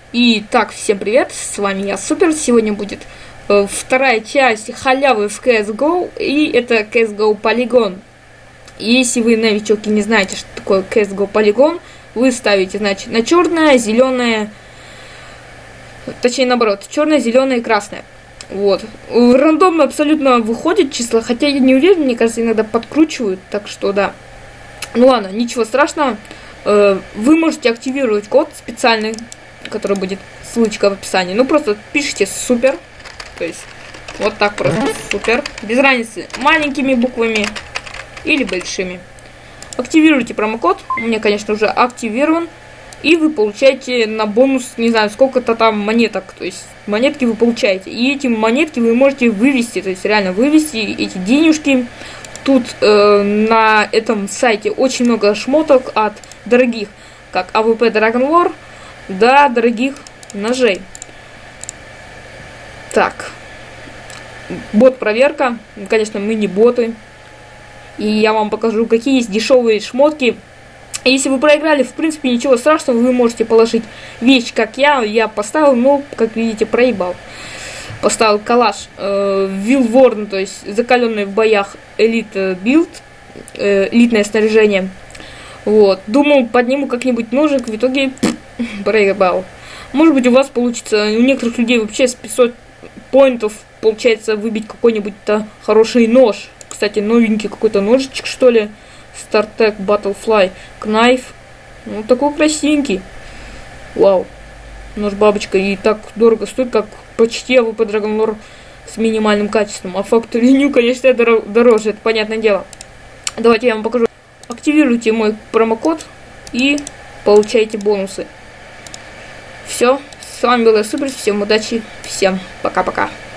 И так, всем привет, с вами я Супер. Сегодня будет вторая часть халявы в CSGO, и это CSGO Polygon. Если вы новичок и не знаете, что такое CSGO Polygon, вы ставите, значит, на черное, зеленое, точнее наоборот, черное, зеленое и красное. Вот. Рандомно абсолютно выходит числа, хотя я не уверен, мне кажется, иногда подкручивают, так что да. Ну ладно, ничего страшного. Вы можете активировать код специальный, который будет, ссылочка в описании. Ну просто пишите супер, то есть вот так просто супер, без разницы, маленькими буквами или большими. Активируйте промокод, у меня, конечно, уже активирован, и вы получаете на бонус, не знаю, сколько-то там монеток, то есть монетки вы получаете, и эти монетки вы можете вывести, то есть реально вывести эти денежки. Тут на этом сайте очень много шмоток от дорогих, как AWP Dragon War, до дорогих ножей. Так, бот-проверка. Конечно, мы не боты. И я вам покажу, какие есть дешевые шмотки. Если вы проиграли, в принципе, ничего страшного, вы можете положить вещь, как я поставил, но, как видите, проебал. Поставил калаш Вилворн, то есть закаленный в боях элит билд, элитное снаряжение. Вот. Думал, подниму как-нибудь ножик, в итоге проебал. Может быть, у вас получится, у некоторых людей вообще с 500 поинтов получается выбить какой-нибудь-то хороший нож. Кстати, новенький какой-то ножичек, что ли. StarTech Battlefly Knife. Ну, такой красивенький. Вау. Нож-бабочка. И так дорого стоит, как почти AWP Dragon War с минимальным качеством. А Factory New, конечно, дороже, это понятное дело. Давайте я вам покажу. Активируйте мой промокод и получайте бонусы. Все, с вами был я Супер, всем удачи, всем пока-пока.